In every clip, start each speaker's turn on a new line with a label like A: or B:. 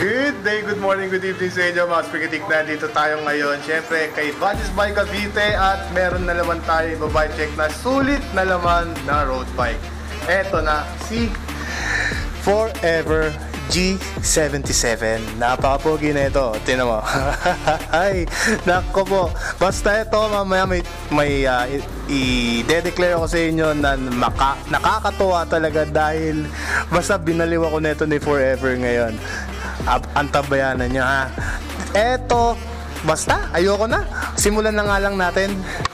A: Good day, good morning, good evening sa inyo mga spigatik na dito tayo ngayon. Siyempre kay Bikes Cavite at meron na naman tayo ibabike check na sulit na laman na road bike. Eto na si Forever G77. Napakapogi na ito. Tinan mo. Ay, nako po. Basta ito mamaya may i-declare ko sa inyo na nakakatuwa talaga dahil basta binaliw ako nito ni Forever ngayon. Antabayanan nyo ha. Eto, basta ayoko na. Simulan na nga lang natin.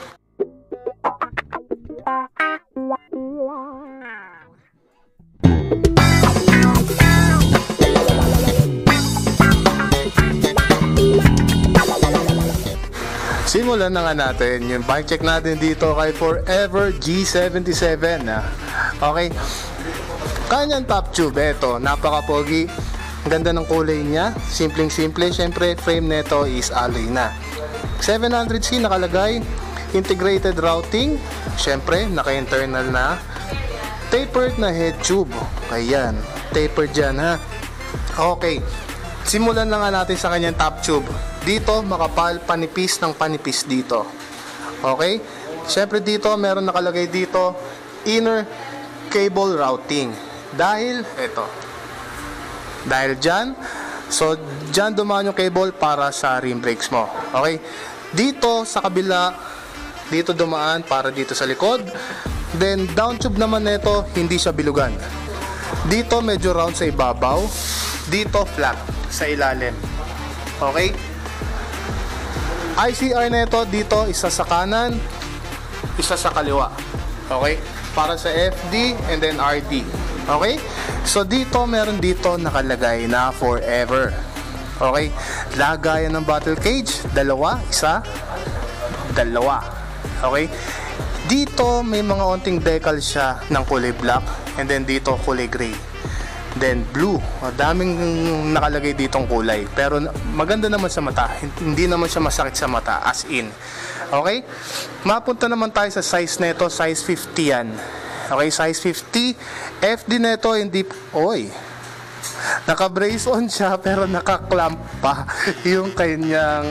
A: Simulan na nga natin yung bike check natin dito kay Forever G77. Okay, kanyang top tube, eto, napaka-pogi. Ang ganda ng kulay niya, simpleng-simple. Siyempre, frame nito is alloy na. 700C nakalagay, integrated routing. Siyempre, naka-internal na. Tapered na head tube. Ayan, tapered dyan ha. Okay, simulan na nga natin sa kanyang top tube. Dito, makapal, panipis ng panipis dito. Okay, siyempre dito, meron nakalagay dito, inner cable routing. Dahil, eto, dahil dyan, so dyan dumaan yung cable para sa rim brakes mo. Okay, dito sa kabila, dito dumaan para dito sa likod. Then down tube naman nito, hindi siya bilugan. Dito medyo round sa ibabaw, dito flat sa ilalim. Okay, ICR nito dito, isa sa kanan, isa sa kaliwa. Okay, para sa FD and then RD. Okay, so dito meron dito nakalagay na Forever. Okay, lagayan ng bottle cage, dalawa, isa, dalawa. Okay, dito may mga onting decal siya ng kulay black, and then dito kulay gray, then blue. Daming nakalagay ditong kulay, pero maganda naman sa mata, hindi naman siya masakit sa mata, as in. Okay, mapunta naman tayo sa size nito, size 50 yan. Okay, size 50. FD nito hindi, oy, naka-brace on siya pero naka-clamp pa yung kanyang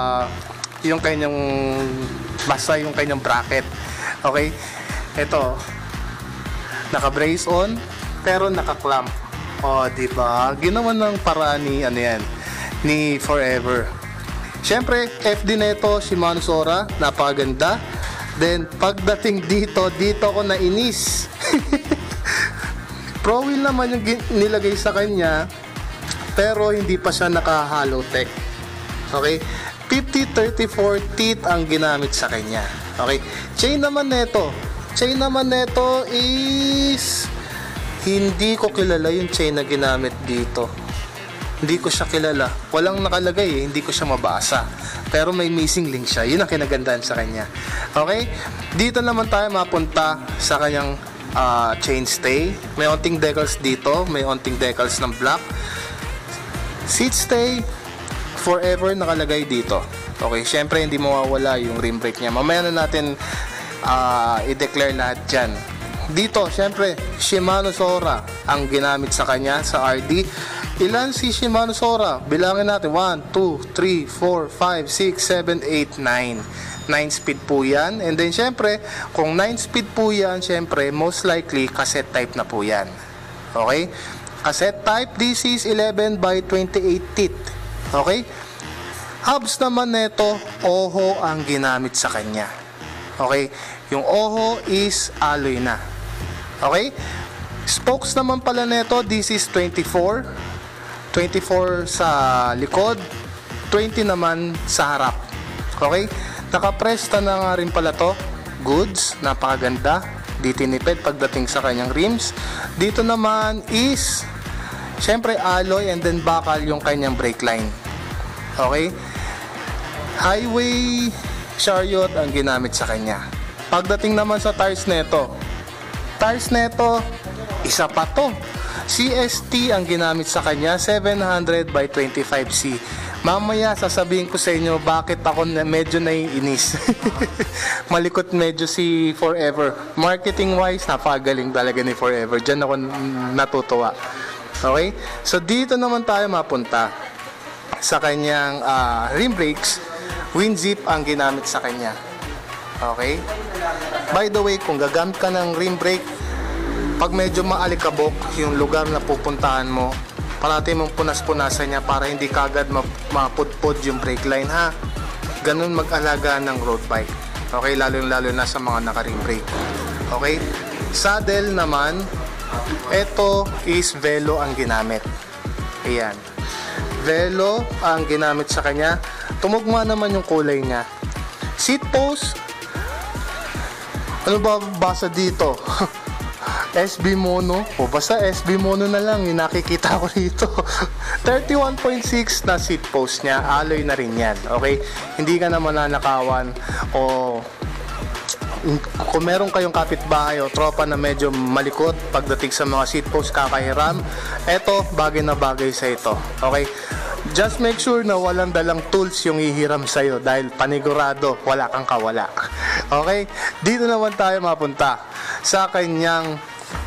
A: basta yung kanyang bracket. Okay, ito, naka-brace on pero naka-clamp. Oh, di ba? Ginawa ng paraan ni ano yan, ni Forever. Siyempre, FD nito Shimano Sora, napakaganda. Then pagdating dito ko nainis. Pro wheel naman yung nilagay sa kanya, pero hindi pa siya naka-hollow tech. Okay, 50-34 teeth ang ginamit sa kanya. Okay, chain naman neto is hindi ko kilala yung chain na ginamit dito. Hindi ko siya kilala. Walang nakalagay hindi ko siya mabasa. Pero may missing link siya. Yun ang kinagandahan sa kanya. Okay? Dito naman tayo mapunta sa kanyang chain stay. May onting decals dito. May onting decals ng black. Seat stay, Forever nakalagay dito. Okay? Syempre, hindi mawawala yung rim brake niya. Mamaya na natin i-declare lahat dyan. Dito, syempre, Shimano Sora ang ginamit sa kanya, sa RD. Ilan si Shimano Sora? Bilangin natin. 1, 2, 3, 4, 5, 6, 7, 8, 9. 9 speed po yan. And then syempre, kung 9 speed po yan, syempre, most likely, cassette type na po yan. Okay? Cassette type, this is 11 by 28 teeth. Okay? Hubs naman neto, Oho ang ginamit sa kanya. Okay? Yung Oho is alloy na. Okay? Spokes naman pala neto, this is 24 sa likod, 20 naman sa harap. Okay, nakapresta na nga rin pala to. Goods, napakaganda. Di tinipid pagdating sa kanyang rims. Dito naman is syempre alloy and then bakal yung kanyang brake line. Okay, highway chariot ang ginamit sa kanya. Pagdating naman sa tires neto, isa pa to, CST ang ginamit sa kanya, 700 by 25C. Mamaya sasabihin ko sa inyo bakit ako medyo naiinis. Malikot medyo si Forever. Marketing wise, napagaling talaga ni Forever. Diyan ako natutuwa. Okay? So dito naman tayo mapunta sa kanyang rim brakes. Winzip ang ginamit sa kanya. Okay? By the way, kung gagamit ka ng rim brake, pag medyo maalikabok yung lugar na pupuntahan mo, parati mong punas-punasan niya para hindi kagad mapudpod yung brake line, ha. Ganun mag-alaga ng road bike. Okay, lalo na sa mga naka-rim brake. Okay? Saddle naman, ito is Velo ang ginamit. Ayan. Velo ang ginamit sa kanya. Tumugma naman yung kulay niya. Seat post, ano ba basa dito? SB Mono, o basta SB Mono na lang yung nakikita ko rito. 31.6 na seat post niya, alloy na rin yan. Okay, hindi ka na mananakawan o kung meron kayong kapitbahay o tropa na medyo malikot pagdating sa mga seat post, kakahiram, eto bagay na bagay sa ito. Okay, just make sure na walang dalang tools yung hihiram sa'yo dahil panigurado wala kang kawala. Okay, dito naman tayo mapunta sa kanyang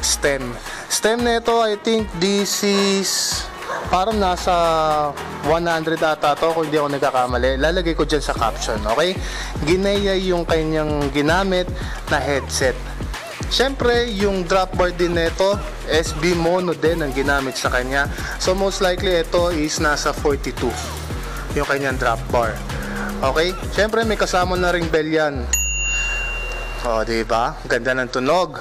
A: stem na ito. I think this is parang nasa 100 ata to kung hindi ako nagkakamali. Lalagay ko dyan sa caption. Okay, Gineya yung kanyang ginamit na headset. Syempre yung drop bar din nito SB Mono din ang ginamit sa kanya. So most likely ito is nasa 42 yung kanyang drop bar. Okay, syempre may kasama na ring bell yan. O, diba? Ganda ng tunog.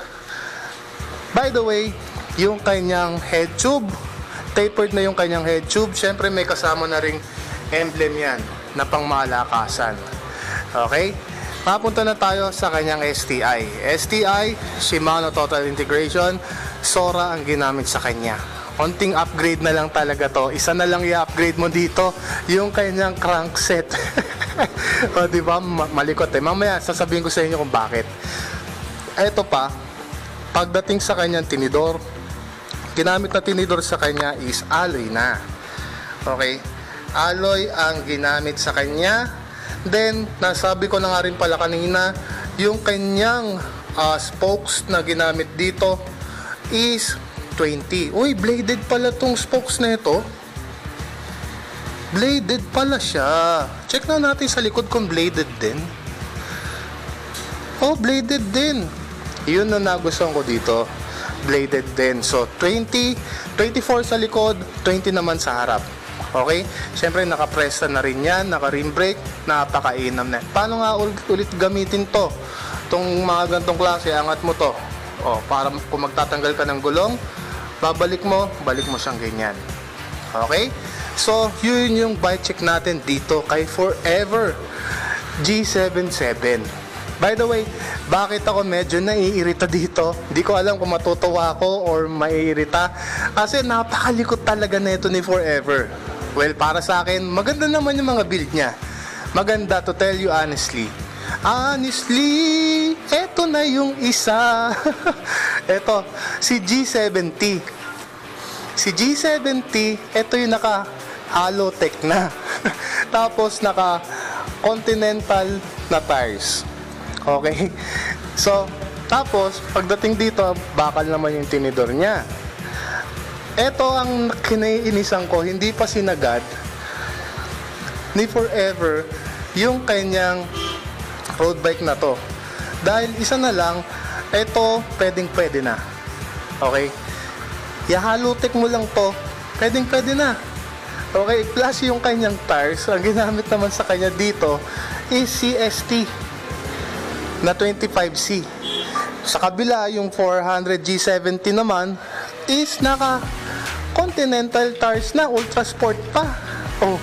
A: By the way, yung kanyang head tube, tapered na yung kanyang head tube. Syempre may kasama na ring emblem yan na pangmalakasan. Okay? Mapunta na tayo sa kanyang STI. STI, Shimano Total Integration, Sora ang ginamit sa kanya. Konting upgrade na lang talaga to. Isa na lang i-upgrade mo dito, yung kanyang crankset. O, diba? Malikot eh. Mamaya sasabihin ko sa inyo kung bakit. Eto pa, pagdating sa kanyang tinidor, ginamit na tinidor sa kanya is alloy na. Okay? Alloy ang ginamit sa kanya. Then, nasabi ko na nga rin pala kanina, yung kanyang spokes na ginamit dito is 20. Uy, bladed pala tong spokes na ito. Bladed pala siya. Check na natin sa likod kung bladed din. Oh, bladed din. Yun na nagustuhan ko dito. Bladed din. So, 20, 24 sa likod, 20 naman sa harap. Okay? Siyempre, nakapresta na rin yan. Naka-rim brake. Napakainam na. Paano nga ulit gamitin to? Itong mga gantong klase, angat mo to. O, para kung magtatanggal ka ng gulong, babalik mo, balik mo siyang ganyan. Okay? So, yun yung bike check natin dito kay Forever G77. By the way, bakit ako medyo naiirita dito? Hindi ko alam kung matutuwa ako or maiirita. Kasi napakalikot talaga na ito ni Forever. Well, para sa akin, maganda naman yung mga build niya. Maganda, to tell you honestly. Honestly, eto na yung isa. Eto, si G70. Si G70, eto yung naka-halo tech na. Tapos naka-continental na tires. Okay? So, tapos, pagdating dito, bakal naman yung tinidor niya. Ito ang kinaiinisan ko, hindi pa sinagad ni Forever yung kanyang road bike na to. Dahil isa na lang, ito pwedeng-pwede na. Okay? Ihalutik mo lang to, pwedeng-pwede na. Okay? Plus yung kanyang tires, ang ginamit naman sa kanya dito is CST na 25C. Sa kabila, yung 400 G70 naman is naka Continental tires na, Ultra Sport pa. Oh.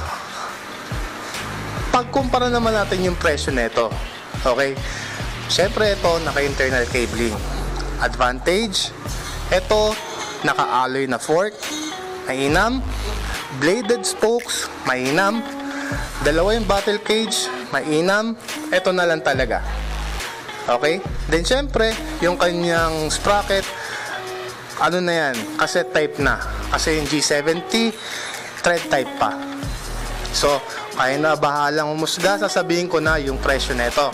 A: Pagkumpara naman natin yung presyo nito. Okay? Siyempre ito, naka-internal cabling. Advantage, ito, naka-alloy na fork, mainam. Bladed spokes, mainam. Dalawa yung battle cage, mainam. Ito na lang talaga. Okay? Then syempre, yung kanyang sprocket, ano na yan? Cassette type na. Kasi yung G70, thread type pa. So, kaya na bahalang umusga, sasabihin ko na yung presyo nito.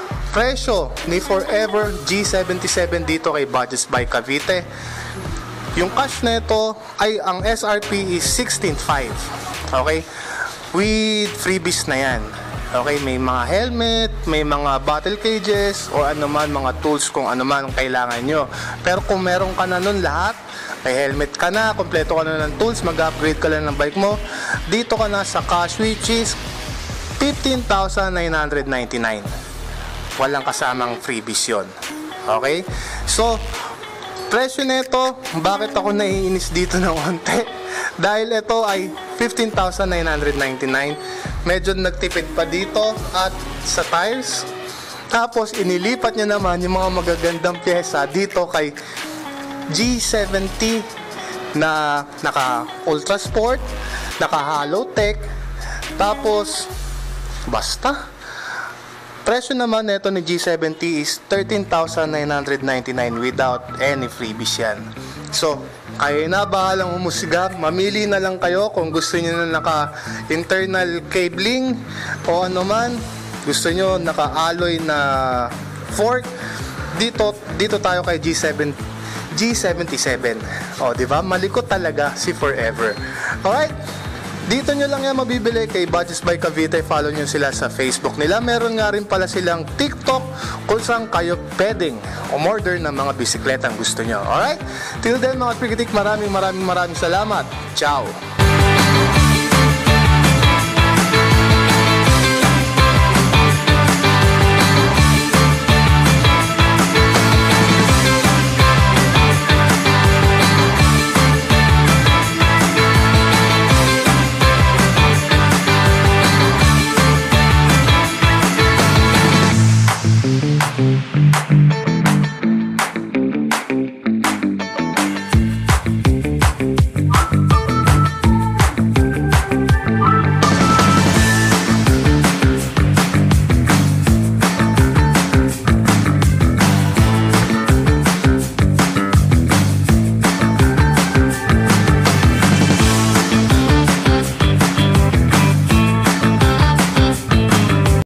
A: Presyo ni Forever G77 dito kay Bikes Cavite. Yung cash nito ay ang SRP is 16.5. Okay? With freebies na yan. Okay, may mga helmet, may mga bottle cages, o anuman mga tools kung anuman ang kailangan nyo. Pero kung meron ka na nun lahat, may helmet ka na, kompleto ka na ng tools, mag-upgrade ka lang ng bike mo, dito ka na sa cash, which is 15,999. Walang kasamang freebies yun. Okay? So, presyo nito, bakit ako naiinis dito ng onte? Dahil ito ay 15,999. Medyo nagtipid pa dito at sa tires. Tapos inilipat niya naman yung mga magagandang pyesa dito kay G70 na naka Ultra Sport, naka Hollow Tech. Tapos basta. Presyo naman nito ni G70 is 13,999 without any freebies yan. So, kayo na bahalang humusga. Mamili na lang kayo kung gusto niyo na naka-internal cabling o ano man. Gusto niyo naka-alloy na fork. Dito tayo kay G77. O, di ba? Malikot talaga si Forever. Alright? Dito nyo lang yan mabibili kay Bikes Cawit. Follow nyo sila sa Facebook nila. Meron nga rin pala silang TikTok kung saan kayo pwedeng umorder ng mga bisikleta ang gusto nyo. Alright? Till then mga trikitik, maraming salamat. Ciao!